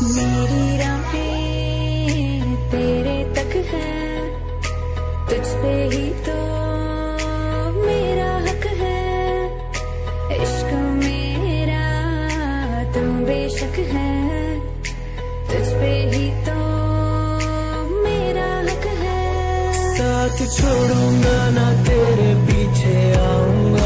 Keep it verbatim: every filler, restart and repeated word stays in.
मेरी राहें तेरे तक है, तुझ पे ही तो मेरा हक है। इश्क मेरा तो बेशक है, तुझ पे ही तो मेरा हक है। साथ छोड़ूंगा ना तेरे पीछे आऊंगा,